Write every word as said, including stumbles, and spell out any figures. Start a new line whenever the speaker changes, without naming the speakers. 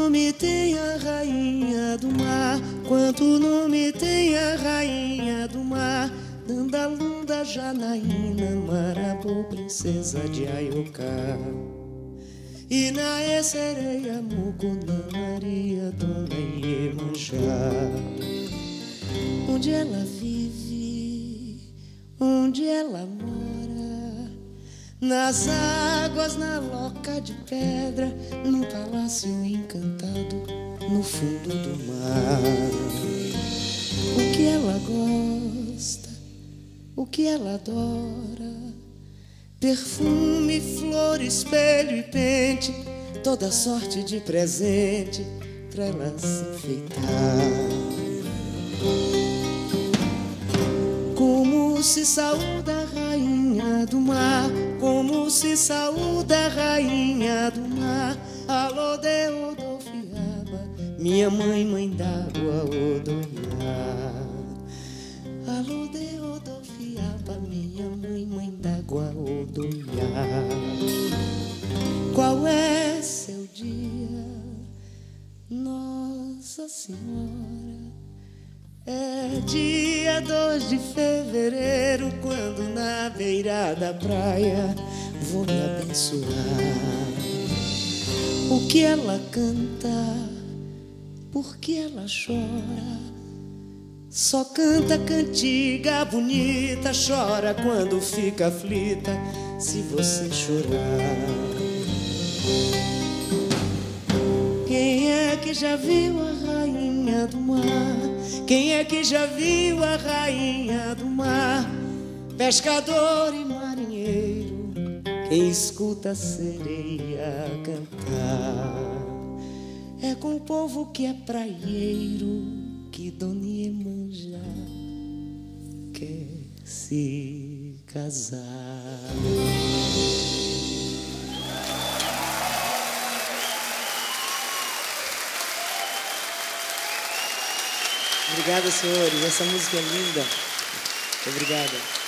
nome tem a rainha do mar, quanto nome tem a rainha do mar. Dandalunda, Janaína, Marabô, princesa de Aioká. Inaê, Sereia, Mucunã, Maria, Dona Iemanjá. Onde ela vive, onde ela mora, nas águas, na loca de pedra, num palácio encantado, no fundo do mar. O que ela gosta, o que ela adora, perfume, flor, espelho e pente, toda sorte de presente pra ela se enfeitar. Como se saúda a rainha do mar, como se saúda a rainha do mar. Alô, de Odofiaba, minha mãe, mãe d'água, Odoiá. Alô, de Odofiaba, minha mãe, mãe d'água, Odoiá. Qual é seu dia, Nossa Senhora? É dia dois de fevereiro, quando na beira da praia vou me abençoar. O que ela canta, por que ela chora? Só canta cantiga bonita, chora quando fica aflita, se você chorar. Quem é que já viu a rainha do mar? Quem é que já viu a rainha do mar? Pescador e marinheiro, quem escuta a sereia cantar. É com o povo que é praieiro que Dona Iemanjá quer se casar. Obrigada, senhores. Essa música é linda. Obrigada.